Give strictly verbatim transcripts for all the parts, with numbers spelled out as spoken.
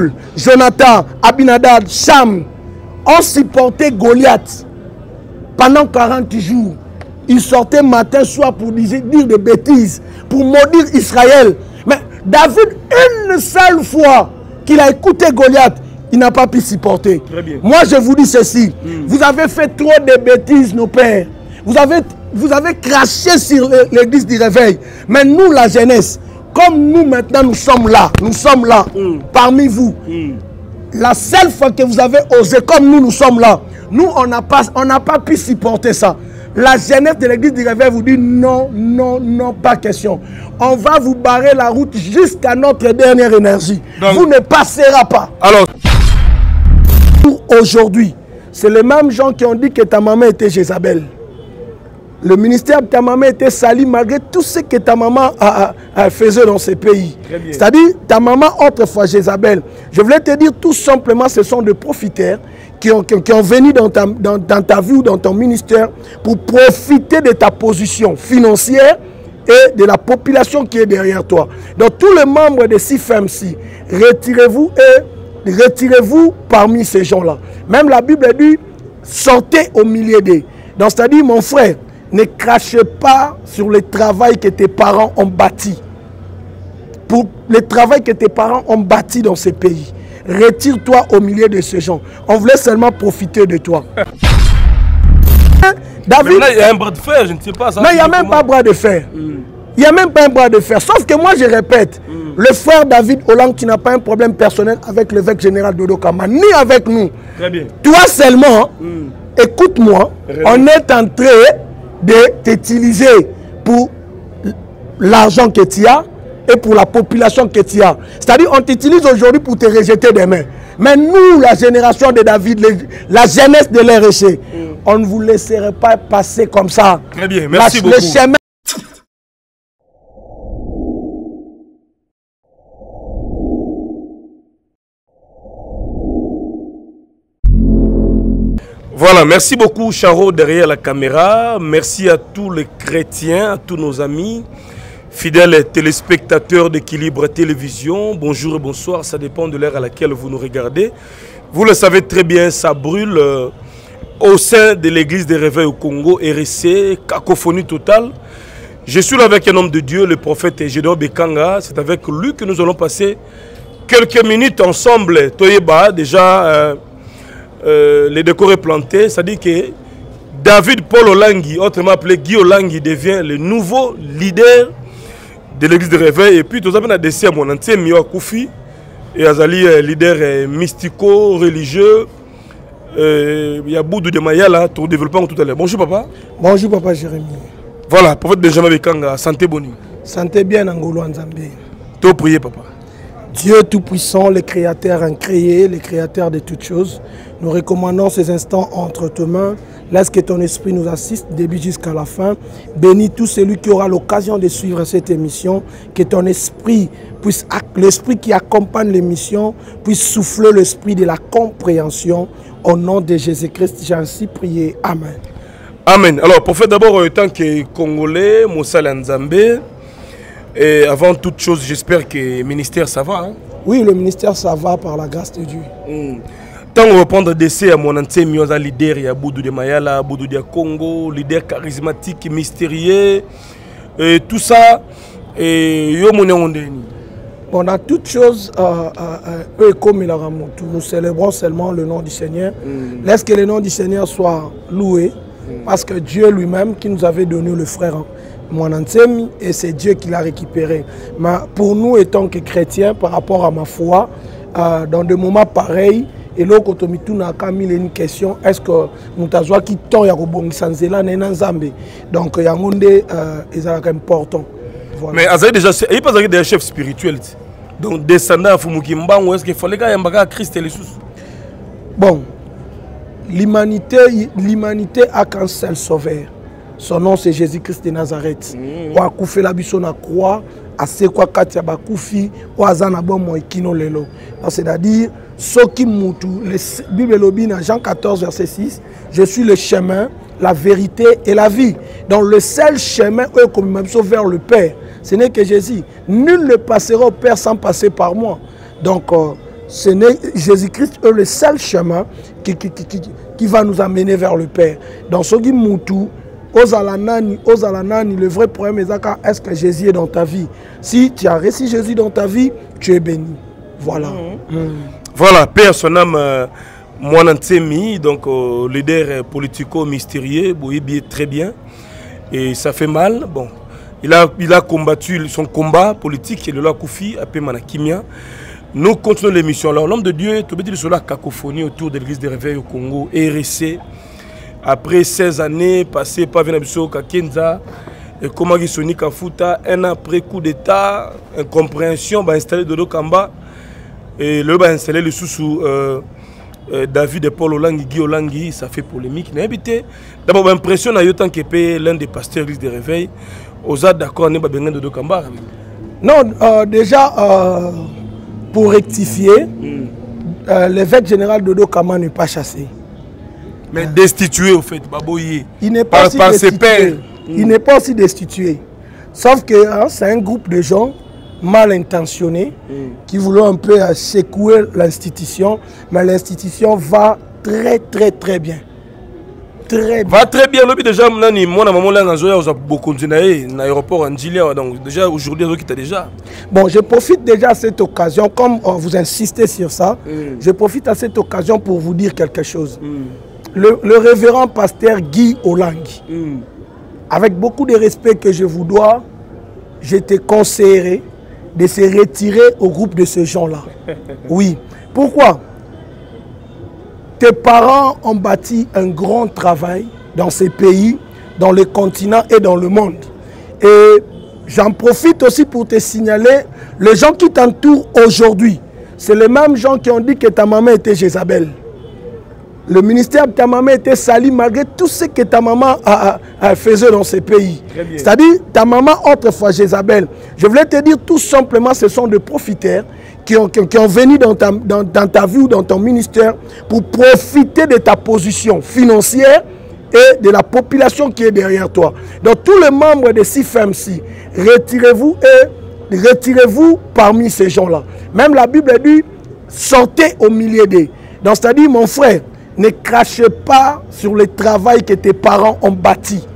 Saoul, Jonathan, Abinadab, Cham ont supporté Goliath pendant quarante jours. Ils sortaient matin, soir pour dire, dire des bêtises, pour maudire Israël. Mais David, une seule fois qu'il a écouté Goliath, il n'a pas pu supporter. Moi, je vous dis ceci. Mm. Vous avez fait trop de bêtises, nos pères. Vous avez, vous avez craché sur l'église du réveil. Mais nous, la jeunesse, comme nous maintenant, nous sommes là. Nous sommes là, mm. parmi vous. Mm. La seule fois que vous avez osé, comme nous, nous sommes là. Nous, on n'a pas, on n'a pas pu supporter ça. La jeunesse de l'église du réveil vous dit non, non, non, pas question. On va vous barrer la route jusqu'à notre dernière énergie. Donc, vous ne passerez pas. Alors, aujourd'hui, c'est les mêmes gens qui ont dit que ta maman était Jézabel. Le ministère de ta maman était sali malgré tout ce que ta maman a, a, a faisait dans ces pays. C'est-à-dire, ta maman autrefois Jézabel. Je voulais te dire tout simplement, ce sont des profiteurs qui ont, qui, qui ont venu dans ta, dans, dans ta vie ou dans ton ministère pour profiter de ta position financière et de la population qui est derrière toi. Donc tous les membres de C I F M C, retirez-vous et retirez-vous parmi ces gens-là. Même la Bible dit, sortez au milieu d'eux. Donc c'est-à-dire, mon frère, ne crachez pas sur le travail que tes parents ont bâti. Pour le travail que tes parents ont bâti dans ces pays. Retire-toi au milieu de ces gens. On voulait seulement profiter de toi. David, mais là, il y a un bras de fer, je ne sais pas. Ça non, il n'y a même pas bras de fer. Mm. Il n'y a même pas un bras de fer. Sauf que moi, je répète, mm. le frère David Hollande, qui n'a pas un problème personnel avec l'évêque général Dodo Kama, ni avec nous. Très bien. Toi seulement, mm. écoute-moi, on est en train de t'utiliser pour l'argent que tu as et pour la population que tu as. C'est-à-dire, on t'utilise aujourd'hui pour te rejeter demain. Mais nous, la génération de David, les, la jeunesse de l'R H C, mm. on ne vous laisserait pas passer comme ça. Très bien, merci la, beaucoup. Le chemin Voilà, merci beaucoup Charo derrière la caméra. Merci à tous les chrétiens, à tous nos amis, fidèles téléspectateurs d'Équilibre Télévision. Bonjour et bonsoir, ça dépend de l'heure à laquelle vous nous regardez. Vous le savez très bien, ça brûle euh, au sein de l'église des réveils au Congo, R S C, cacophonie totale. Je suis là avec un homme de Dieu, le prophète Gédéon Bekanga. C'est avec lui que nous allons passer quelques minutes ensemble. Toyeba, déjà... Euh, Euh, les décors est planté, c'est-à-dire que David Paul Olangi, autrement appelé Guy Olangi, devient le nouveau leader de l'église de réveil. Et puis, tout ça, on a décidé à mon ancien Mio Koufi, et Azali, leader euh, mystico-religieux. Il y a Boudou de Mayala, tout développement tout à l'heure. Bonjour, papa. Bonjour, papa Jérémy. Voilà, prophète Benjamin Bekanga, santé bonne. Santé bien, Angolo Nzambé. Tout prier, papa. Dieu Tout-Puissant, le Créateur incréé, le Créateur de toutes choses, nous recommandons ces instants entre tes mains. Laisse que ton esprit nous assiste, début jusqu'à la fin. Bénis tout celui qui aura l'occasion de suivre cette émission. Que ton esprit, puisse, l'esprit qui accompagne l'émission, puisse souffler l'esprit de la compréhension. Au nom de Jésus-Christ, j'ai ainsi prié. Amen. Amen. Alors, prophète, d'abord, en tant que Congolais, Moussa Nzambé, et avant toute chose, j'espère que le ministère, ça va. Hein? Oui, le ministère, ça va par la grâce de Dieu. Mm. Tant on va prendre décès à mon ancien Mioza leader, il y a Boudou de Mayala, Boudou de Congo, leader charismatique, mystérieux, et tout ça. Et yo bon, dans toute chose, euh, euh, comme il a remonté, nous célébrons seulement le nom du Seigneur. Mm. Laisse que le nom du Seigneur soit loué, mm. parce que Dieu lui-même qui nous avait donné le frère. Mon ancien, et c'est Dieu qui l'a récupéré. Mais pour nous, étant que chrétiens, par rapport à ma foi, euh, dans des moments pareils, et là, quand on a mis une question, est-ce que nous avons qui tant y sans zéla n'enzambe. Donc, il y a un monde est important. Voilà. Mais Azaï déjà, il n'y a pas des chefs spirituels. Donc, descendant à Fumukimba, ou est-ce qu'il fallait qu'il y ait un Christ et les sous? Bon, l'humanité a qu'un seul sauveur. Son nom c'est Jésus-Christ de Nazareth. Mmh. Ou fait la biso na croix, à ce quoi katia bakufi, ou azana bon moi kino lelo. C'est-à-dire, ce qui moutou, la Bible lobby dans Jean quatorze verset six, je suis le chemin, la vérité et la vie. Donc le seul chemin eux comme même vers le Père, ce n'est que Jésus. Nul ne passera au Père sans passer par moi. Donc euh, Jésus-Christ est le seul chemin qui, qui, qui, qui, qui va nous amener vers le Père. Dans ce qui moutou, Ozalanani, Ozalanani, le vrai problème est est-ce que Jésus est dans ta vie? Si tu as reçu Jésus dans ta vie, tu es béni. Voilà. Mmh. Mmh. Voilà, Père, son âme, euh, Mouanantsemi, donc euh, leader politico-mystérieux, Bouybi très bien. Et ça fait mal. Bon, il a, il a combattu son combat politique, il l'a Koufi, appelé Manakimia. Nous continuons l'émission. Alors, l'homme de Dieu, tu veux sur la cacophonie autour de l'église des réveils au Congo, R S C. Après seize années passées par Venabiso Kakenza, et Komagi Soni Kafuta, un an après coup d'État, incompréhension, bah installé Dodo Kamba, et le bah installé le sous euh, euh, David et Paul Olangi, Guy Olangi, ça fait polémique. D'abord, l'impression n'a eu tant que l'un des pasteurs de l'église des réveils, aux autres d'accord, n'est pas bien Dodo Kamba. Non, euh, déjà, euh, pour rectifier, mm. euh, l'évêque général Dodo Kamba n'est pas chassé. Mais destitué au fait, Baboye. Il n'est pas, par, par ses pairs. Il n'est pas aussi destitué. Sauf que hein, c'est un groupe de gens mal intentionnés mm. qui voulaient un peu euh, secouer l'institution. Mais l'institution va très très très bien. Très bien. Va très bien. Déjà, moi, maman là, on a beaucoup continué dans l'aéroport en Gilia. Donc déjà aujourd'hui, on a déjà. Bon, je profite déjà à cette occasion, comme oh, vous insistez sur ça, mm. je profite à cette occasion pour vous dire quelque chose. Mm. Le, le révérend pasteur Guy Olangi, mm. avec beaucoup de respect que je vous dois, je te conseillerais de se retirer au groupe de ces gens-là. Oui. Pourquoi? Tes parents ont bâti un grand travail dans ces pays, dans le continent et dans le monde. Et j'en profite aussi pour te signaler, les gens qui t'entourent aujourd'hui, c'est les mêmes gens qui ont dit que ta maman était Jézabel. Le ministère de ta maman était sali malgré tout ce que ta maman a, a, a faisait dans ces pays. C'est-à-dire, ta maman, autrefois Jézabel, je voulais te dire tout simplement, ce sont des profiteurs qui ont, qui, qui ont venu dans ta, dans, dans ta vie ou dans ton ministère pour profiter de ta position financière et de la population qui est derrière toi. Donc, tous les membres de C I F M C, retirez-vous et retirez-vous parmi ces gens-là. Même la Bible dit, sortez au milieu d'eux. Donc, c'est-à-dire, mon frère, ne crachez pas sur le travail que tes parents ont bâti.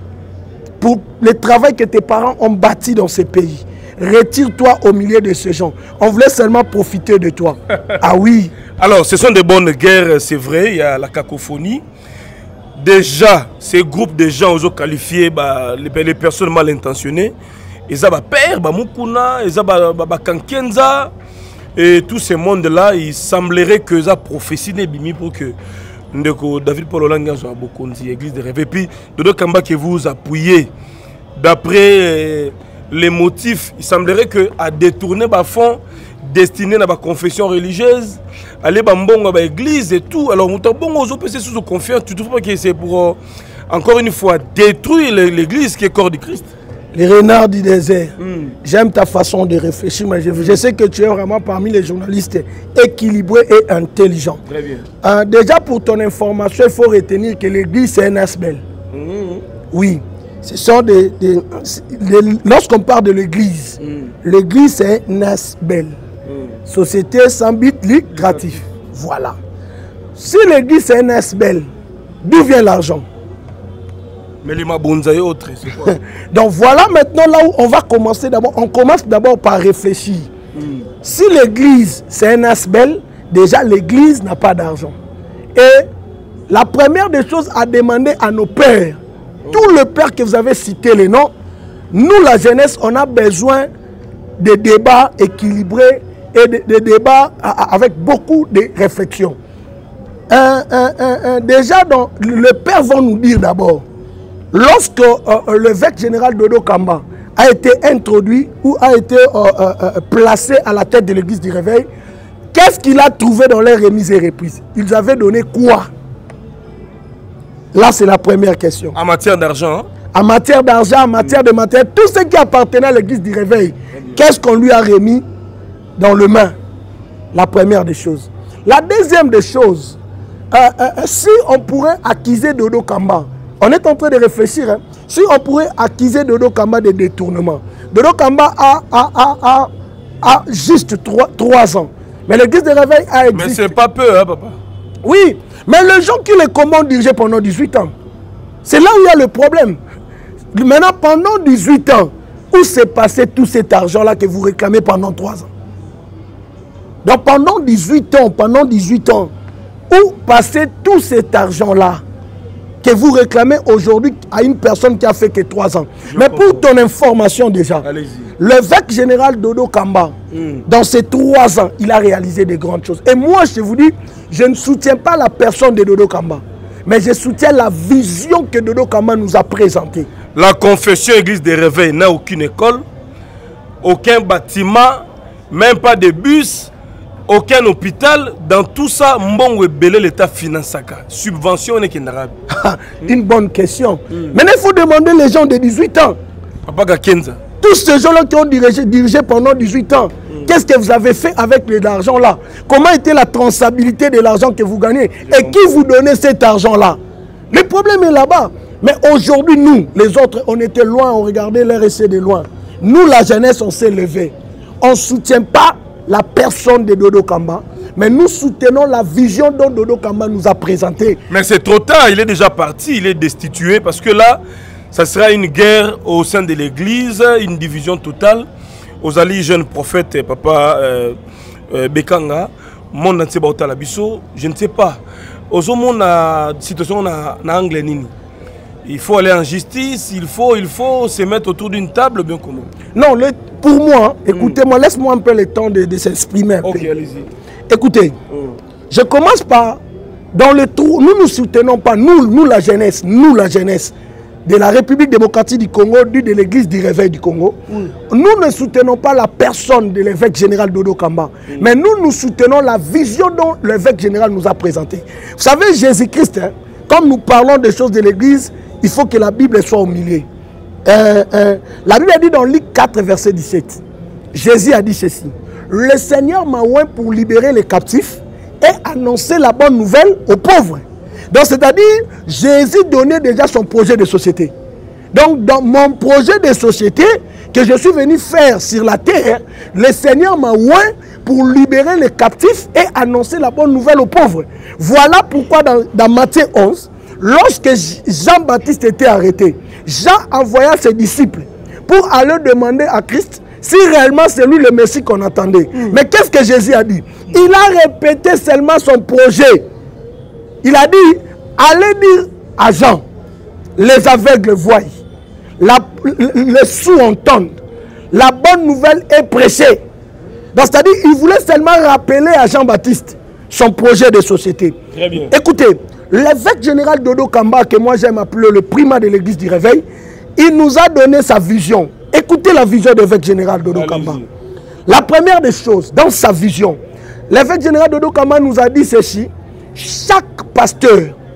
Pour le travail que tes parents ont bâti dans ces pays. Retire-toi au milieu de ces gens. On voulait seulement profiter de toi. Ah oui. Alors, ce sont des bonnes guerres, c'est vrai. Il y a la cacophonie. Déjà, ces groupes de gens ont qualifié bah, les, les personnes mal intentionnées. Ils ont père, Mukuna, ils ont Kankenza. Et tout ce monde-là, il semblerait que ça prophétie n'est bimi pour que David Paul Olanga soit beaucoup de l'église de rêve. Et puis, Dodo Kamba que vous appuyez, d'après euh, les motifs, il semblerait qu'à détourner le fonds destiné à la confession religieuse, aller à l'église et tout. Alors, on a bon aux opposés sous confiance, tu ne trouves pas que c'est pour, euh, encore une fois, détruire l'église qui est corps du Christ? Les renards du désert. Mm. J'aime ta façon de réfléchir, mais je, je sais que tu es vraiment parmi les journalistes équilibrés et intelligents. Très bien. Euh, déjà, pour ton information, il faut retenir que l'église, c'est un asbel. Mm. Oui. Ce sont des, des, des lorsqu'on parle de l'église, mm. l'église, c'est un asbel. Mm. Société sans but lucratif. Voilà. Si l'église, c'est un asbel, d'où vient l'argent? Mais les mabonzaï autres, c'est quoi? Donc voilà maintenant là où on va commencer d'abord. On commence d'abord par réfléchir. Mm. Si l'église c'est un asbel, déjà l'église n'a pas d'argent. Et la première des choses à demander à nos pères, oh. tous les pères que vous avez cités les noms, nous la jeunesse, on a besoin de débats équilibrés et de, de débats avec beaucoup de réflexions. Un, un, un, un, déjà, donc, les pères vont nous dire d'abord, lorsque euh, l'évêque général Dodo Kamba a été introduit ou a été euh, euh, placé à la tête de l'église du réveil, qu'est-ce qu'il a trouvé dans les remises et reprises? Ils avaient donné quoi? Là, c'est la première question. En matière d'argent hein? En matière d'argent, en matière de matériel, tout ce qui appartenait à l'église du réveil, qu'est-ce qu'on lui a remis dans le main? La première des choses. La deuxième des choses, euh, euh, si on pourrait accuser Dodo Kamba, on est en train de réfléchir, hein. Si on pourrait accuser Dodo Kamba de détournement. Dodo Kamba a, a, a, a, a juste trois ans. Mais l'église de réveil a existé. Mais c'est pas peu, hein, papa. Oui, mais les gens qui les commandent dirigeaient pendant dix-huit ans. C'est là où il y a le problème. Maintenant, pendant dix-huit ans, où s'est passé tout cet argent-là que vous réclamez pendant trois ans? Donc pendant dix-huit ans, pendant dix-huit ans, où passait tout cet argent-là que vous réclamez aujourd'hui à une personne qui a fait que trois ans? Je Mais comprends. Pour ton information déjà, l'évêque général Dodo Kamba, mm. dans ces trois ans, il a réalisé de grandes choses. Et moi, je vous dis, je ne soutiens pas la personne de Dodo Kamba, mais je soutiens la vision que Dodo Kamba nous a présentée. La confession Église des Réveils n'a aucune école, aucun bâtiment, même pas de bus, aucun hôpital. Dans tout ça, Mbongo Ebele l'État finance. Subvention n'est qu'un arabe. Une bonne question. Mm. Maintenant, il faut demander les gens de dix-huit ans. Papa Kenza. Tous ces gens-là qui ont dirigé, dirigé pendant dix-huit ans, mm. qu'est-ce que vous avez fait avec l'argent là? Comment était la traçabilité de l'argent que vous gagnez? Je Et qui vous donnait cet argent-là? Le problème est là-bas. Mais aujourd'hui, nous, les autres, on était loin, on regardait l'R S C de loin. Nous, la jeunesse, on s'est levé. On ne soutient pas la personne de Dodo Kamba, mais nous soutenons la vision dont Dodo Kamba nous a présentée. Mais c'est trop tard, il est déjà parti, il est destitué, parce que là, ça sera une guerre au sein de l'église, une division totale. Aux alliés jeunes prophètes, papa euh, euh, Bekanga, mon entier Baota Labiso, je ne sais pas. Aux hommes, la situation na angle nini. Il faut aller en justice, il faut, il faut se mettre autour d'une table, bien comment? Non, le, pour moi, écoutez-moi, mm. laisse-moi un peu le temps de, de s'exprimer. Ok, allez-y. Écoutez, mm. je commence par, dans le tour, nous ne soutenons pas, nous, nous la jeunesse, nous la jeunesse de la République démocratique du Congo, de l'église du Réveil du Congo, mm. nous ne soutenons pas la personne de l'évêque général Dodo Kamba, mm. mais nous, nous soutenons la vision dont l'évêque général nous a présentée. Vous savez, Jésus-Christ, hein, comme nous parlons des choses de l'église, il faut que la Bible soit au milieu. Euh, euh, la Bible a dit dans Luc quatre, verset dix-sept, Jésus a dit ceci: le Seigneur m'a oint pour libérer les captifs et annoncer la bonne nouvelle aux pauvres. Donc, c'est-à-dire, Jésus donnait déjà son projet de société. Donc, dans mon projet de société que je suis venu faire sur la terre, le Seigneur m'a oint pour libérer les captifs et annoncer la bonne nouvelle aux pauvres. Voilà pourquoi dans, dans Matthieu onze, lorsque Jean-Baptiste était arrêté, Jean envoya ses disciples pour aller demander à Christ si réellement c'est lui le Messie qu'on attendait. Mm. Mais qu'est-ce que Jésus a dit? Il a répété seulement son projet. Il a dit, allez dire à Jean, les aveugles voient, la, les sourds entendent, la bonne nouvelle est prêchée. Donc c'est-à-dire, il voulait seulement rappeler à Jean-Baptiste son projet de société. Très bien. Écoutez, l'évêque général Dodo Kamba, que moi j'aime appeler le primat de l'église du Réveil, il nous a donné sa vision. Écoutez la vision de l'évêque général Dodo Kamba. La première des choses, dans sa vision, l'évêque général Dodo Kamba nous a dit ceci: chaque pasteur,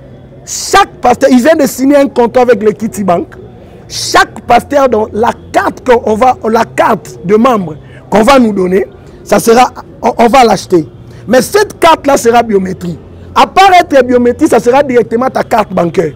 chaque pasteur, il vient de signer un contrat avec l'Equity Bank. Chaque pasteur, dans la carte qu'on va, la carte de membre qu'on va nous donner, ça sera, on, on va l'acheter. Mais cette carte-là sera biométrique. À part être biométrique, ça sera directement ta carte bancaire.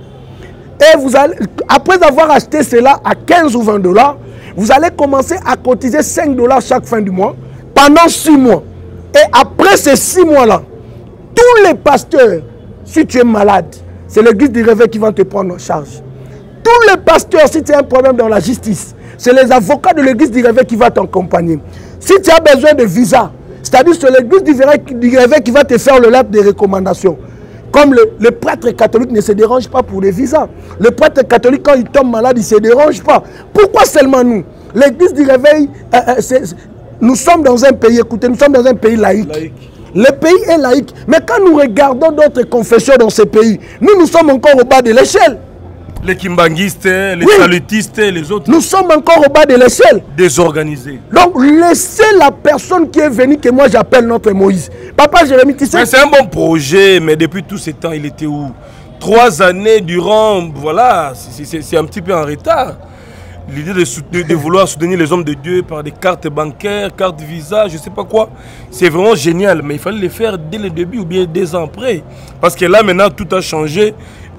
Et vous allez, après avoir acheté cela à quinze ou vingt dollars, vous allez commencer à cotiser cinq dollars chaque fin du mois pendant six mois. Et après ces six mois-là, tous les pasteurs, si tu es malade, c'est l'église du Réveil qui va te prendre en charge. Tous les pasteurs, si tu as un problème dans la justice, c'est les avocats de l'église du Réveil qui vont t'accompagner. Si tu as besoin de visa, c'est-à-dire c'est l'église du Réveil qui va te faire le lettre de recommandation. Comme le, le prêtre catholique ne se dérange pas pour les visas. Le prêtre catholique, quand il tombe malade, il ne se dérange pas. Pourquoi seulement nous? L'église du Réveil, euh, euh, c est, c est, nous sommes dans un pays, écoutez, nous sommes dans un pays laïque. laïque. Le pays est laïque. Mais quand nous regardons d'autres confessions dans ces pays, nous, nous sommes encore au bas de l'échelle. Les kimbanguistes, les oui. salutistes, les autres. Nous sommes encore au bas de l'échelle. Désorganisés. Donc, laissez la personne qui est venue, que moi j'appelle notre Moïse. Papa Jérémie, tu sais. C'est un bon projet, mais depuis tout ce temps, il était où? Trois années durant, voilà, c'est un petit peu en retard. L'idée de, de, de vouloir soutenir les hommes de Dieu par des cartes bancaires, cartes Visa, je ne sais pas quoi, c'est vraiment génial. Mais il fallait le faire dès le début ou bien deux ans après. Parce que là, maintenant, tout a changé.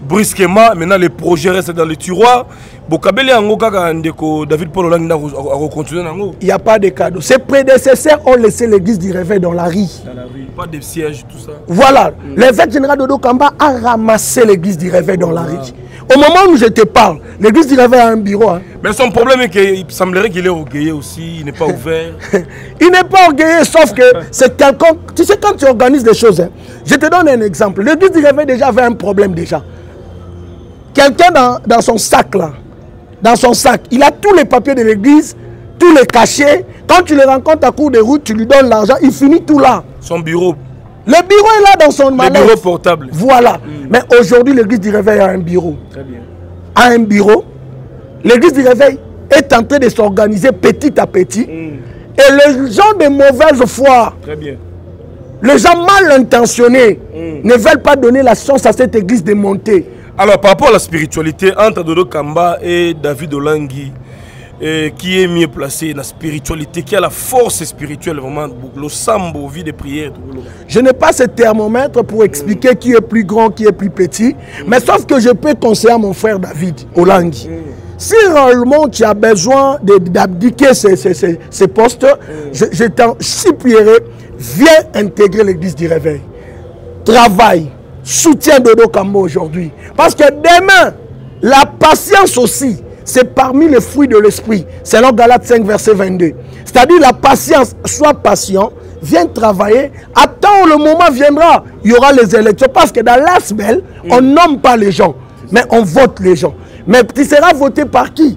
brusquement, maintenant les projets restent dans le tiroir. Bokabeli Ango Kaka Ndeko, David Paul Olang a recontinué Nango. Il n'y a pas de cadeau. Ses prédécesseurs ont laissé l'église du réveil dans la rue. Dans la rue, pas de siège, tout ça. Voilà, mm. l'évêque général Dodo Kamba a ramassé l'église du réveil dans la rue. Au moment où je te parle, l'église du réveil a un bureau. Hein. Mais son problème est qu'il semblerait qu'il est orgueilleux aussi, il n'est pas ouvert. Il n'est pas orgueilleux, sauf que c'est quelqu'un... Tu sais, quand tu organises des choses, hein, je te donne un exemple. L'église du réveil déjà avait un problème déjà. Quelqu'un dans, dans son sac là, dans son sac, il a tous les papiers de l'église, tous les cachets. Quand tu le rencontres à court de route, tu lui donnes l'argent, il finit tout là. Son bureau. Le bureau est là dans son mallette. Le bureau portable. Voilà. Mm. Mais aujourd'hui, l'église du réveil a un bureau. Très bien. A un bureau. L'église du réveil est en train de s'organiser petit à petit. Mm. Et les gens de mauvaise foi, très bien, les gens mal intentionnés, mm. ne veulent pas donner la chance à cette église de monter. Alors, par rapport à la spiritualité, entre Dodo Kamba et David Olangui, euh, qui est mieux placé dans la spiritualité, qui a la force spirituelle, vraiment, le sambo, vie de prière. Je n'ai pas ce thermomètre pour expliquer mm. qui est plus grand, qui est plus petit, mm. mais sauf que je peux conseiller à mon frère David Olangui. Mm. Si réellement tu as besoin d'abdiquer ces, ces, ces, ces postes, mm. je, je t'en supplierai, viens intégrer l'église du réveil. Travaille. Soutien Dodo Kamba aujourd'hui. Parce que demain, la patience aussi, c'est parmi les fruits de l'esprit. Selon Galates cinq, verset vingt-deux. C'est-à-dire la patience, sois patient, viens travailler. Attends, le moment viendra, il y aura les élections. Parce que dans l'Asbel, mm. on nomme pas les gens, mais on vote les gens. Mais tu seras voté par qui?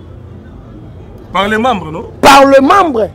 Par les membres, non? Par le membre.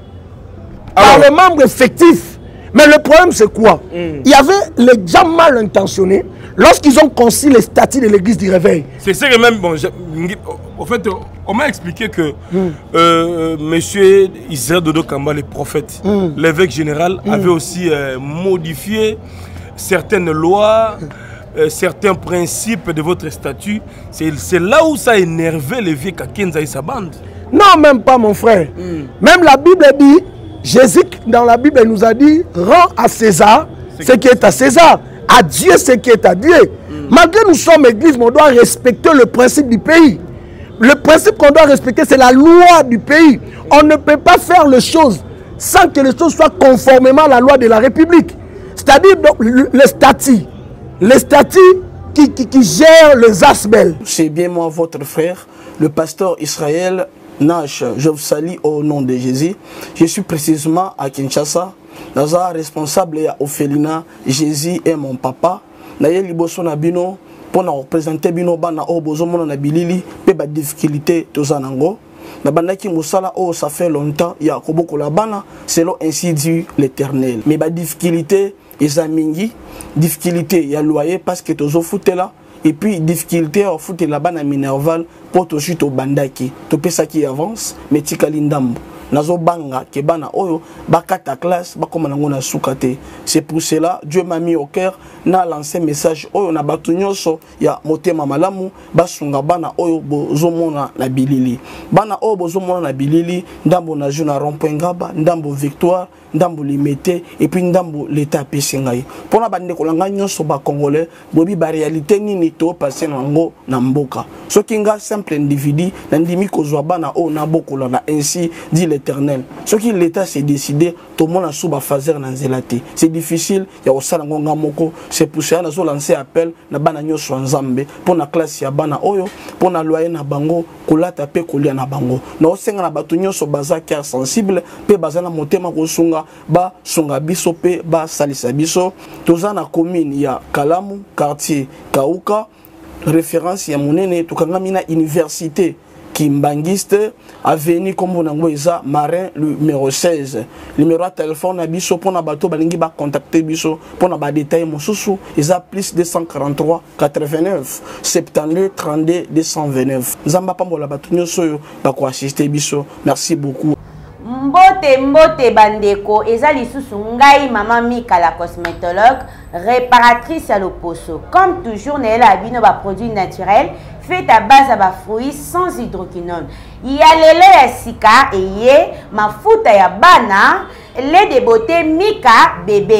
Par le membre effectif. Mais le problème, c'est quoi? mm. Il y avait les gens mal intentionnés lorsqu'ils ont conçu les statuts de l'église du réveil. C'est ça que même, bon, je, en fait, on m'a expliqué que mm. euh, monsieur Israël Dodo Kamba, le prophète, mm. l'évêque général, mm. avait aussi euh, modifié certaines lois, mm. euh, certains principes de votre statut. C'est là où ça a énervé les vieux Kakenza et sa bande. Non, même pas, mon frère. Mm. Même la Bible dit, Jésus, dans la Bible, nous a dit, rends à César ce qui est à César, à Dieu ce qui est à Dieu. Mm. Malgré nous sommes église, on doit respecter le principe du pays. Le principe qu'on doit respecter, c'est la loi du pays. On ne peut pas faire les choses sans que les choses soient conformément à la loi de la République. C'est-à-dire le, le statut, les statuts qui, qui, qui gèrent les Asbel. C'est bien moi, votre frère, le pasteur Israël Nash. Je vous salue au nom de Jésus. Je suis précisément à Kinshasa. Naza responsable ya Ophelina, Jésus est mon papa. Naye liboso na bino pour na représenter bino bana o bozomo na bilili pe ba difficulté tozanango. Na bandaki musala o ça fait longtemps ya koboko la bana selon ainsi dit l'Éternel. Mais ba difficulté ezamingi, difficulté ya loyer parce que tozo foutela. Et puis difficulté à foutre la banane minerval pour tout suite au bandaki. Tu peux ça qui avance, mais tu kalindambo. Nazo banga ke bana oyo bakata classe bakoma nango na sukate. C'est pour cela Dieu m'a mis au cœur na lancé message oyo na batu nyonso ya motema malamu basunga bana oyo bozomona na bilili. Bana oyo bozomona na bilili ndambo na juna rond-point Ngaba, ndambo Victoire, ndambo Limité et puis ndambo l'état pesingai. Pona bande ko langa nyonso ba congolais bobi ba réalité nini to passer nango na mboka. Soki nga simple individu na ndimi kozwa bana oyo na bokola na ainsi dit l'Éternel. Ce qui l'État s'est décidé, tout le monde a sous fazer na zelati. C'est difficile, il y a aussi ngonga moko. C'est pour ça que nous lancé appel na bana nyoso nzambe pour na classe ya bana oyo, pour na loyer na bango, kolata pe kolia na bango. Na osenga na batu nyoso baza cœur sensible, pe baza na motema ko sunga ba sunga biso pe ba salisa biso. Toza na commune ya Kalamu, quartier Kauka, référence ya monene tukangami na université Kimbangiste, avenue comme on a Marin numéro seize. Numéro de téléphone à biso pour na bateau balingi ba contacter biso pour na ba détail mon sousou ils a plus deux cent quarante-trois quatre-vingt-neuf soixante-deux trente-deux deux cent vingt-neuf. Zamba pambola bato nyoso ba ko assister biso. Merci beaucoup. Mbote mbote bandeko eza lisusu ngai mama Mika la cosmétologue réparatrice à l'oposo. Comme toujours nela abino ba produits naturels fait à base à bas fruits sans hydroquinone. Il y a le lait ya sika et yé mafuta ya bana lait de beauté Mika bébé.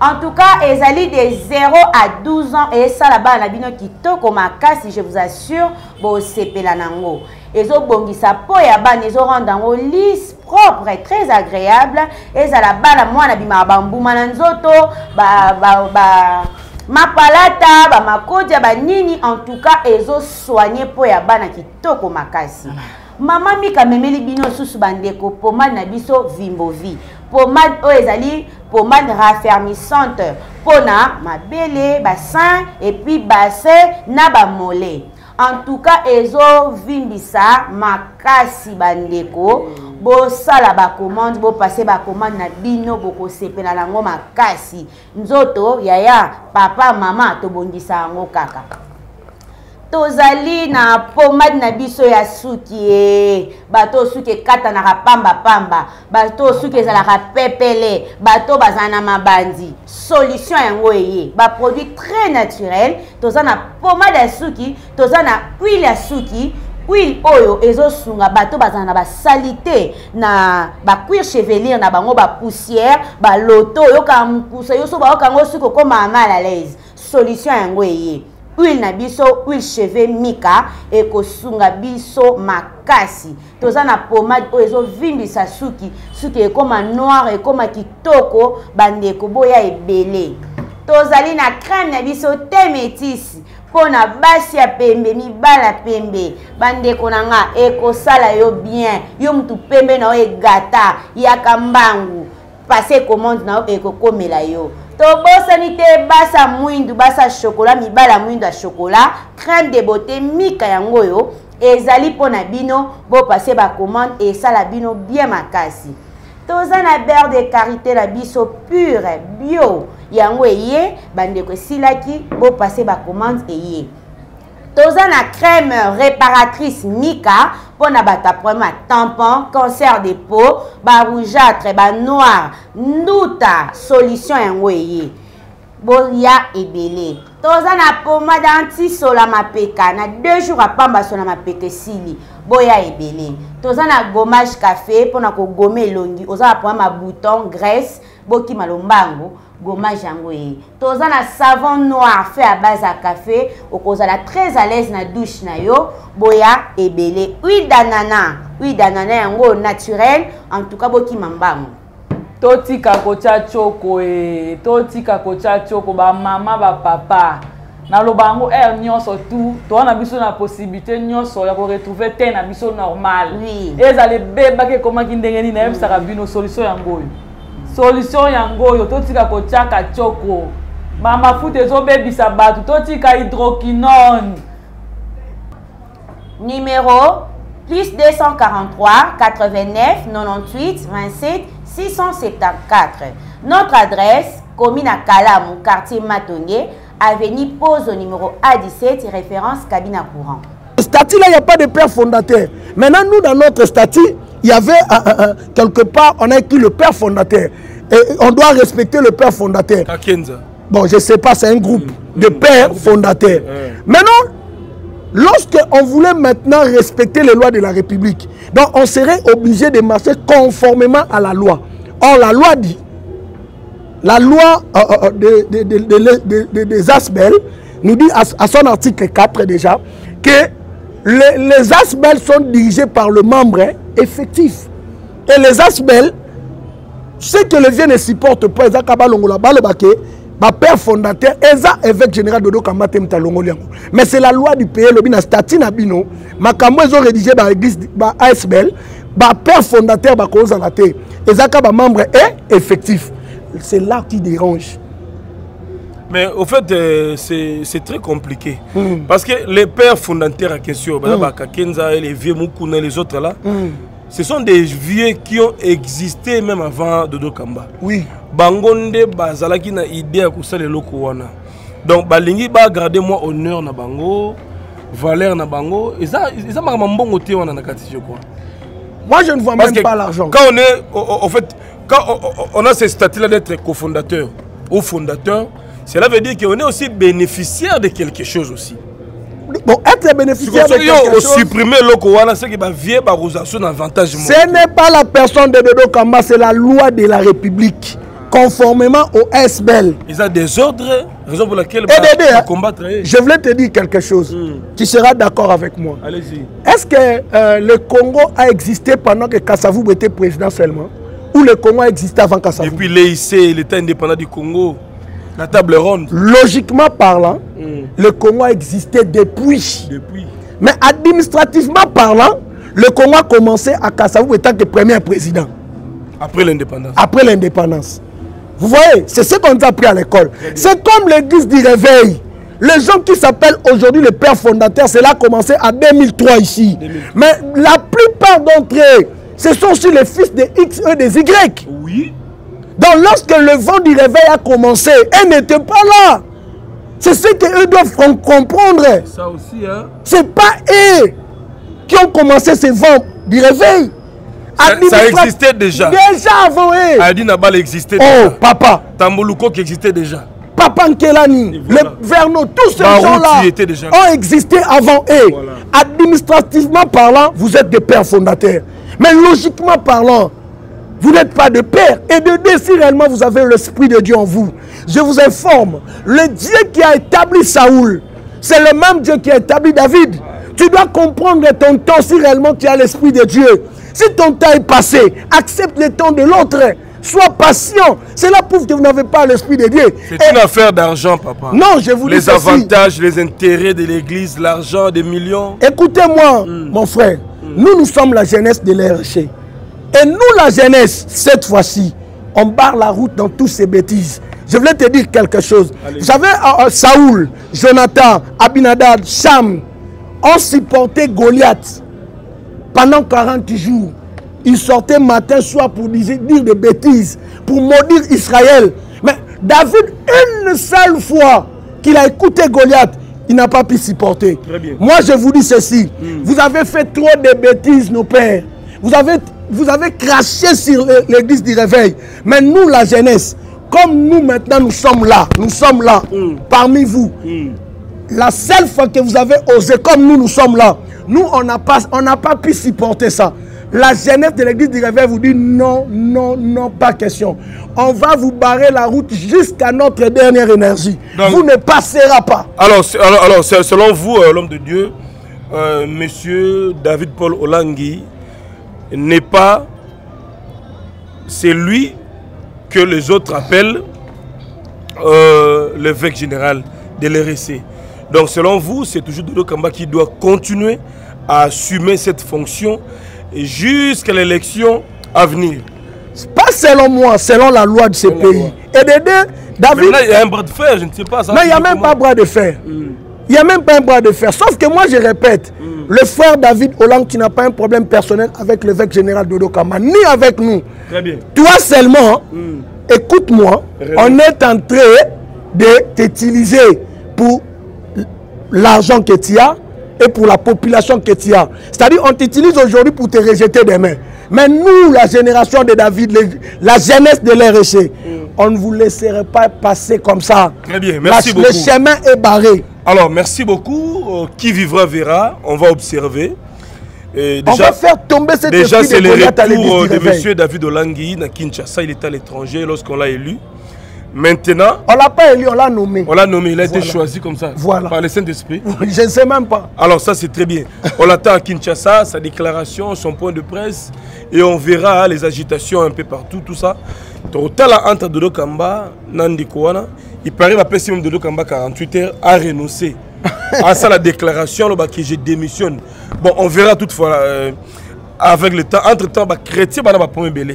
En tout cas, ezali de zéro à douze ans et ça là-bas na bino kitoko makasi, je vous assure, bo sepela nango. Ezo bongisa po ya bana ezo rendre ngo lisse, propre et très agréable. Et ça là-bas la mwana bima bambuma na nzoto, ba ba ba mapalata, ba makodia, ba nini, en tout cas ezo soigner po ya bana kitoko makasi. Maman Mika memeli bino susu bandeko pomade na biso Vimbovi. Pomade o ezali pomade raffermissante pona mabele, bassin et puis bassin na ba mollet. En tout cas ezo vimbisa makasi bandeko. Bo sala ba commande, bo passer ba commande na bino boko sepela nango makasi. Nzoto yaya papa mama to bongisa ngo kaka. Tozali na pomade na biso ya suki, bato suki kata na pamba pamba, bato suki za la pepele, bato bazana mabandi. Solution yango eye, ba produit très naturel, tozana pomade ya suki, tozana huile ya suki. Huile oyo ezo sunga bato bazana ba salité na ba cuir chevelure na bango ba poussière, ba loto yo ka mpusa yo so ba okango suko koma mal à l'aise. Solution yango eye. Huile na biso, huile cheveux Mika et kosunga biso makasi. Toza na pomade o ezo vimbisa suki, suki e koma noir e koma kitoko bandeko boya ebele. Tozali na crème na biso te métis pona basi ya pembe mibala pembe bandeko nanga ekosala yo bien yo mutu pembe na o egata ya kambangu passer commande na o ekokomela yo. Tobosani te basa mwindu basa chocolat mibala mwindu ya chocolat crème de beauté Mika yango yo ezali pona bino bo passer ba commande et sala bino bien makasi. Toza na beurre de karité na biso pure bio yango eye bandeko silaki bo passer ba commande eye. Toza na crème réparatrice Mika pona bata problème tampon, cancer de peau, ba rougeâtre, ba noir, nduta solution yango eye. Boya ebele. Toza na pomade anti-sola mapeka na deux jours à pamba sola mapeka sili. Boya ebele. Toza na gommage café pona ko gommer longi. Oza na pomade ma bouton graisse boki malombango gommage yango e. Toza na savon noir fait à base à café. Okozala très à l'aise na douche na yo. Boya ebele. Huile d'ananas. Huile d'ananas yango naturel. En tout cas boki mambango. Totika kocha choko e totika kocha choko ba mama ba papa na lobango er nyonso tout to na biso na possibilité nyonso ya ko retrouver te na biso normal oui ezale beba ke koma kindengeni na yebisa bino solution yango yo solution yango yo totika kocha ka choko ba mafuta ezo bebisa batu totika hydroquinone numéro plus deux cent quarante-trois quatre-vingt-neuf quatre-vingt-huit vingt-sept six cent soixante-quatorze. Notre adresse, commune à Kalamou, quartier Matongué, avenue Pose au numéro A dix-sept, référence cabine à courant. Le statut là, il n'y a pas de père fondateur. Maintenant, nous, dans notre statut, il y avait euh, euh, quelque part, on a écrit le père fondateur. Et on doit respecter le père fondateur. Kakenza. Bon, je ne sais pas, c'est un groupe mmh. de pères mmh. fondateurs. Mmh. Maintenant, lorsqu'on voulait maintenant respecter les lois de la République, donc on serait obligé de marcher conformément à la loi. Or, la loi dit, la loi euh, euh, de, de, de, de, de, de, des A S B E L nous dit à, à son article quatre déjà, que les, les A S B E L sont dirigés par le membre hein, effectif. Et les A S B E L, ceux que le vieux ne supportent pas, ils ont ma père fondateur, Eza évêque général Dodo Kambate Mtalongoliango. Mais c'est la loi du pays, le bina statut nabino, ma kambo ils ont rédigé dans l'église ba A S B E L, ma père fondateur ba cause en athée. Eza ka ba membre est effectif. C'est là qui dérange. Mais au fait, euh, c'est très compliqué. Mm. Parce que les pères fondateurs à question, mm. Kakenza et les vieux Moukouna et les autres là, mm. ce sont des vieux qui ont existé même avant Dodo Kamba. Oui. Bangonde bazalaki na idée ko sala loko wana. Donc balingi ba garder moi honneur na bango, valeur na bango, et ça ils ont mbongo te wana na kati je crois. Moi je ne vois Parce même pas l'argent. Quand on est en fait quand on a ce statut là d'être cofondateur ou fondateur, cela veut dire qu'on est aussi bénéficiaire de quelque chose aussi. Bon, être bénéficiaire de quelque chose. Supprimer loko wana c'est que ba vie ba rozation avantage. Ce n'est pas la personne de Dodo Kamba, c'est la loi de la République. conformément au S B L. Ils ont des ordres, raison pour laquelle on va combattre. Je voulais te dire quelque chose. Mm. Tu seras d'accord avec moi. Allez-y. Est-ce que euh, le Congo a existé pendant que Kassavou était président seulement? Ou le Congo a existé avant Kassavou? Depuis l'E I C, l'État indépendant du Congo, la table ronde. Logiquement parlant, mm. le Congo a existé depuis. Depuis. Mais administrativement parlant, le Congo a commencé à Kassavou étant que premier président. Après l'indépendance. Après l'indépendance. Vous voyez, c'est ce qu'on a appris à l'école. C'est comme l'église du réveil. Les gens qui s'appellent aujourd'hui le père fondateur, cela a commencé en deux mille trois ici. deux mille trois. Mais la plupart d'entre eux, ce sont aussi les fils des X et des Y. Oui. Donc lorsque le vent du réveil a commencé, elles n'étaient pas là. C'est ce qu'eux doivent comprendre. Ça aussi, hein. C'est pas eux qui ont commencé ce vent du réveil. Ça, ça existait déjà. Déjà avant eux. Adi Nabal existait oh, déjà. Oh, papa. Tamboluko qui existait déjà. Papa Nkelani, voilà. Le Verno, tous ces gens-là ont existé avant eux. Voilà. Administrativement parlant, vous êtes des pères fondateurs. Mais logiquement parlant, vous n'êtes pas de père. Et de deux, si réellement vous avez l'Esprit de Dieu en vous, je vous informe, le Dieu qui a établi Saoul, c'est le même Dieu qui a établi David. Tu dois comprendre ton temps si réellement tu as l'Esprit de Dieu. Si ton temps est passé, accepte le temps de l'autre. Sois patient. Cela prouve que vous n'avez pas l'Esprit de Dieu. C'est une affaire d'argent, papa. Non, je vous dis les avantages, les intérêts de l'Église, l'argent, des millions. Écoutez-moi, mm. mon frère. Mm. Nous, nous sommes la jeunesse de l'R H. Et nous, la jeunesse, cette fois-ci, on barre la route dans toutes ces bêtises. Je voulais te dire quelque chose. Allez. Vous savez, euh, Saoul, Jonathan, Abinadab, Cham ont supporté Goliath pendant quarante jours. Ils sortaient matin, soir pour dire, dire des bêtises, pour maudire Israël. Mais David, une seule fois qu'il a écouté Goliath, il n'a pas pu supporter. Moi, je vous dis ceci. Mm. Vous avez fait trop de bêtises, nos pères. Vous avez, vous avez craché sur l'église du réveil. Mais nous, la jeunesse, comme nous maintenant, nous sommes là. Nous sommes là, mm. parmi vous. Mm. La seule fois que vous avez osé, comme nous, nous sommes là. Nous, on n'a pas, on n'a pas pu supporter ça. La jeunesse de l'église du réveil vous dit non, non, non, pas question. On va vous barrer la route jusqu'à notre dernière énergie. Donc, vous ne passerez pas. Alors, alors, alors selon vous, euh, l'homme de Dieu, euh, monsieur David Paul Olangui n'est pas celui que les autres appellent euh, l'évêque général de l'R S C. Donc, selon vous, c'est toujours Dodo Kamba qui doit continuer à assumer cette fonction jusqu'à l'élection à venir. Pas selon moi, selon la loi de ce selon pays. Et de deux, David... Mais là, il y a un bras de fer, je ne sais pas. Ça non, il n'y a même comment? Pas bras de fer. Mm. Il n'y a même pas un bras de fer. Sauf que moi, je répète, mm. le frère David Hollande qui n'a pas un problème personnel avec l'évêque général Dodo Kamba, ni avec nous. Très bien. Toi seulement, mm. écoute-moi, on est en train de t'utiliser pour l'argent que tu as et pour la population que tu as. C'est-à-dire, on t'utilise aujourd'hui pour te rejeter demain. Mais nous, la génération de David, les, la jeunesse de l'R H, mm. on ne vous laisserait pas passer comme ça. Très bien, merci la, beaucoup. Le chemin est barré. Alors, merci beaucoup. Euh, qui vivra verra. On va observer. Et déjà, on va faire tomber cette déjà, c'est le retour de M. David Olangui à Kinshasa. Il était à l'étranger lorsqu'on l'a élu. Maintenant, on ne l'a pas élu, on l'a nommé. On l'a nommé, il a voilà. été choisi comme ça, voilà. par le Saint-Esprit. Je ne sais même pas. Alors ça c'est très bien. On l'attend à Kinshasa, sa déclaration, son point de presse, et on verra les agitations un peu partout, tout ça. Total entre Dodo Kamba, Nandi Kouana, il paraît que même Dodo Kamba quarante-huit heures a renoncé à ça la déclaration, là, que je démissionne. Bon, on verra toutefois euh, avec le temps. Entre-temps, les chrétiens vont pas belé.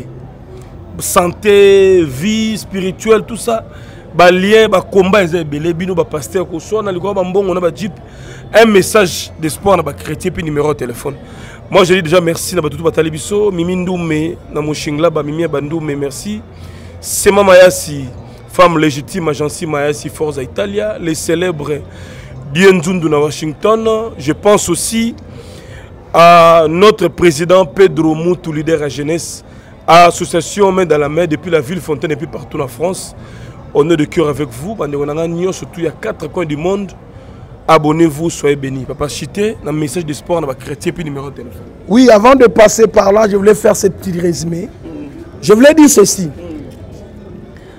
Santé, vie spirituelle, tout ça, bah lien, bah combat, ils belé, bino, bah pasteur, on a le bon, on a jeep, un message d'espoir, bah chrétien, puis numéro de téléphone. Moi, je dis déjà merci, na tout batali biso, mimi ndoumé, na moshingla, bah mimi bandoumé, merci. C'est ma Mayasi, femme légitime, agence Mayasi Forza Italia, les célèbres Dienzundu na Washington. Je pense aussi à notre président Pedro Moutou, leader à jeunesse. Association main dans la main depuis la ville Fontaine et puis partout en France. On est de cœur avec vous. Surtout il y a quatre coins du monde. Abonnez-vous, soyez bénis. Papa Chité, un message de sport dans chrétien puis numéro de téléphone. Oui, avant de passer par là, je voulais faire ce petit résumé. Je voulais dire ceci.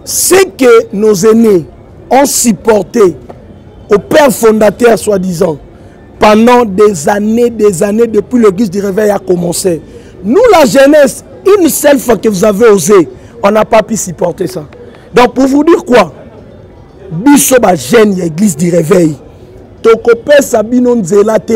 Ce que nos aînés ont supporté au père fondateur, soi-disant, pendant des années, des années, depuis l'église du réveil a commencé. Nous, la jeunesse, une seule fois que vous avez osé, on n'a pas pu supporter ça. Donc, pour vous dire quoi? Bisoba jeune l'église du réveil. Tokope Sabino Nzelate,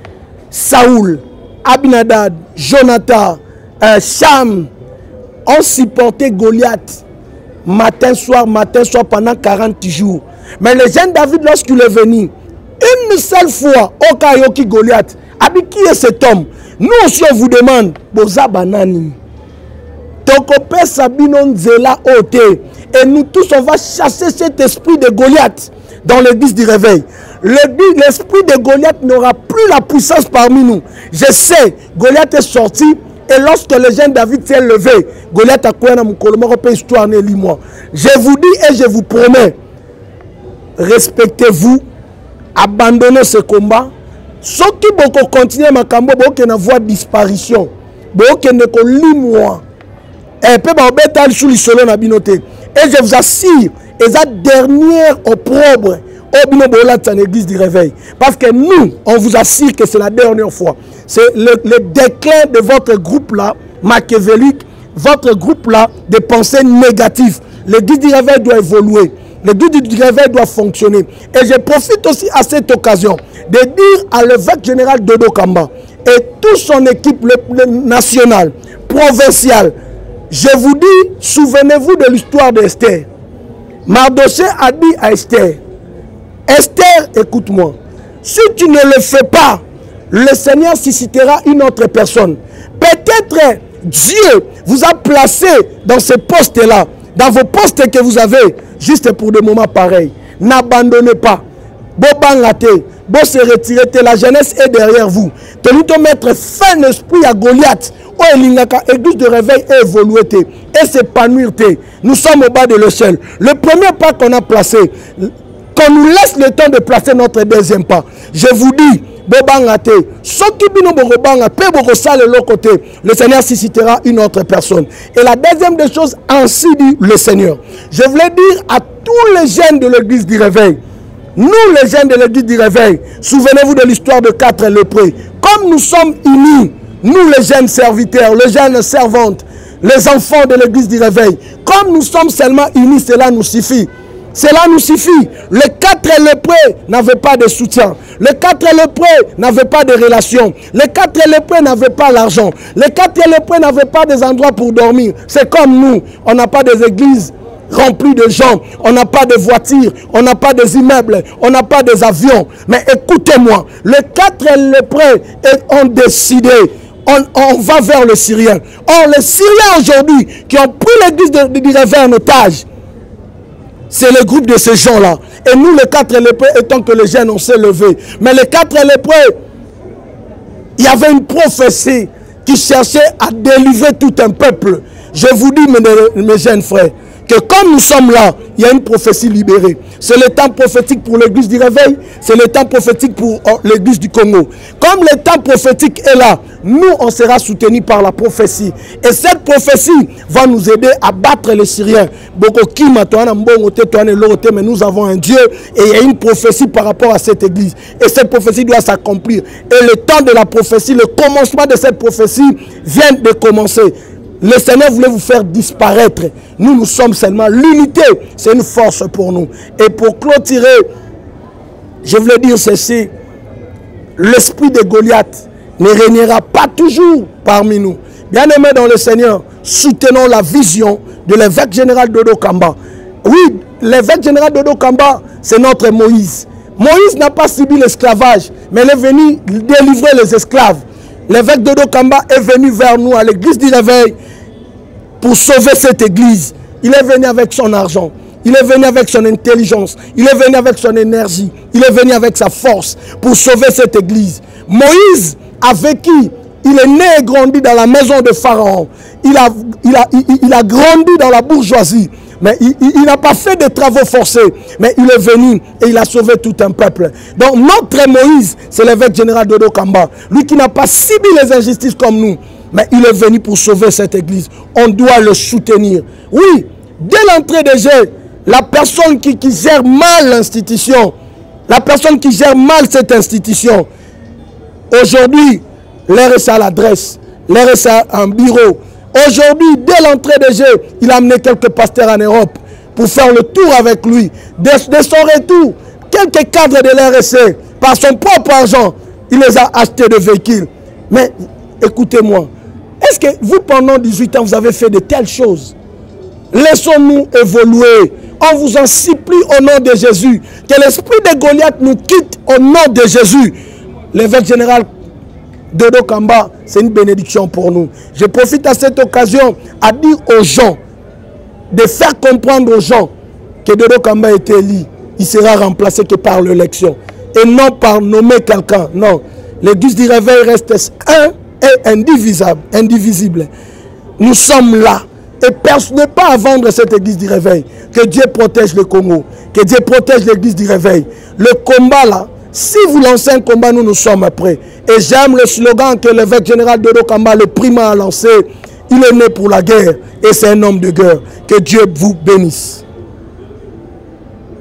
Saoul, Abinadad, Jonathan, euh, Cham ont supporté Goliath matin, soir, matin, soir pendant quarante jours. Mais le jeune David, lorsqu'il est venu, une seule fois, Okayoki Goliath, Abi, qui est cet homme? Nous aussi on vous demande, Boza Banani. Tokope Sabino Nzela Ote. Et nous tous, on va chasser cet esprit de Goliath dans l'église du réveil. L'esprit de Goliath n'aura plus la puissance parmi nous. Je sais, Goliath est sorti. Et lorsque le jeune David s'est levé, Goliath a quoi dans mon colombo, histoire né moi. Je vous dis et je vous promets, respectez-vous, abandonnez ce combat. Ceux qui vont continuer ma cambo, qui ne voient disparition, qui ne connaissent moi. Et puis, on sous le soleil na binoté. Et je vous assure, et la dernière opprobre au binobola de l'église du réveil. Parce que nous, on vous assure que c'est la dernière fois. C'est le, le déclin de votre groupe-là, machiavélique, votre groupe-là de pensées négatives. L'église du réveil doit évoluer. L'église du réveil doit fonctionner. Et je profite aussi à cette occasion de dire à l'évêque général Dodo Kamba et toute son équipe le, le nationale, provinciale, je vous dis, souvenez-vous de l'histoire d'Esther. Mardoché a dit à Esther, Esther, écoute-moi, si tu ne le fais pas, le Seigneur suscitera une autre personne. Peut-être Dieu vous a placé dans ce poste-là, dans vos postes que vous avez, juste pour des moments pareils. N'abandonnez pas. Bobangate, bon se retirer, la jeunesse est derrière vous. Tenez de mettre fin esprit à Goliath. L'église de réveil est évoluée et s'épanouir. Nous sommes au bas de l'échelle. Le premier pas qu'on a placé, qu'on nous laisse le temps de placer notre deuxième pas. Je vous dis, le Seigneur suscitera une autre personne. Et la deuxième des choses, ainsi dit le Seigneur. Je voulais dire à tous les jeunes de l'église du réveil, nous les jeunes de l'église du réveil, souvenez-vous de l'histoire de quatre lépreux. Comme nous sommes unis, nous les jeunes serviteurs, les jeunes servantes, les enfants de l'église du réveil, comme nous sommes seulement unis, cela nous suffit. Cela nous suffit. Les quatre lépreux n'avaient pas de soutien. Les quatre lépreux n'avaient pas de relations. Les quatre lépreux n'avaient pas l'argent. Les quatre lépreux n'avaient pas des endroits pour dormir. C'est comme nous. On n'a pas des églises remplies de gens. On n'a pas de voitures. On n'a pas des immeubles. On n'a pas des avions. Mais écoutez-moi. Les quatre lépreux ont décidé. On, on va vers le Syrien. Or, les Syriens aujourd'hui qui ont pris l'église du réveil en otage, c'est le groupe de ces gens-là. Et nous, les quatre lépreux, étant que les jeunes, on s'est levés. Mais les quatre lépreux, il y avait une prophétie qui cherchait à délivrer tout un peuple. Je vous dis, mes, mes jeunes frères, que comme nous sommes là, il y a une prophétie libérée. C'est le temps prophétique pour l'église du réveil, c'est le temps prophétique pour oh, l'église du Congo. Comme le temps prophétique est là, nous, on sera soutenus par la prophétie. Et cette prophétie va nous aider à battre les Syriens. Mais nous avons un Dieu et il y a une prophétie par rapport à cette église. Et cette prophétie doit s'accomplir. Et le temps de la prophétie, le commencement de cette prophétie vient de commencer. Le Seigneur voulait vous faire disparaître. Nous, nous sommes seulement l'unité. C'est une force pour nous. Et pour clôturer, je voulais dire ceci. L'esprit de Goliath ne régnera pas toujours parmi nous. Bien-aimés dans le Seigneur, soutenons la vision de l'évêque général Dodo Kamba. Oui, l'évêque général Dodo Kamba, c'est notre Moïse. Moïse n'a pas subi l'esclavage, mais il est venu délivrer les esclaves. L'évêque Dodo Kamba est venu vers nous à l'église du réveil pour sauver cette église. Il est venu avec son argent. Il est venu avec son intelligence. Il est venu avec son énergie. Il est venu avec sa force pour sauver cette église. Moïse a vécu. Il est né et grandi dans la maison de Pharaon. Il a, il a, il, il a grandi dans la bourgeoisie. Mais il, il, il n'a pas fait de travaux forcés. Mais il est venu et il a sauvé tout un peuple. Donc notre Moïse, c'est l'évêque général Dodo Kamba. Lui qui n'a pas subi les injustices comme nous. Mais il est venu pour sauver cette église. On doit le soutenir. Oui, Dès l'entrée de jeu, la personne qui, qui gère mal l'institution, la personne qui gère mal cette institution, aujourd'hui, l'R S A à l'adresse, l'R S A en bureau. Aujourd'hui, dès l'entrée de jeu, il a amené quelques pasteurs en Europe pour faire le tour avec lui. De, de son retour, quelques cadres de l'R S A, par son propre argent, il les a achetés de véhicules. Mais écoutez-moi, est-ce que vous, pendant dix-huit ans, vous avez fait de telles choses? Laissons-nous évoluer. On vous en supplie au nom de Jésus. Que l'esprit de Goliath nous quitte au nom de Jésus. L'évêque général Dodo Kamba, c'est une bénédiction pour nous. Je profite à cette occasion à dire aux gens, de faire comprendre aux gens que Dodo Kamba est élu. Il sera remplacé que par l'élection. Et non par nommer quelqu'un. Non. L'église du réveil reste un et indivisible. indivisible. Nous sommes là. Et personne n'est pas à vendre cette église du réveil. Que Dieu protège le Congo. Que Dieu protège l'église du réveil. Le combat là, si vous lancez un combat, nous nous sommes prêts. Et j'aime le slogan que l'évêque général Dodo Kamba, le primat, a lancé. Il est né pour la guerre. Et c'est un homme de guerre. Que Dieu vous bénisse.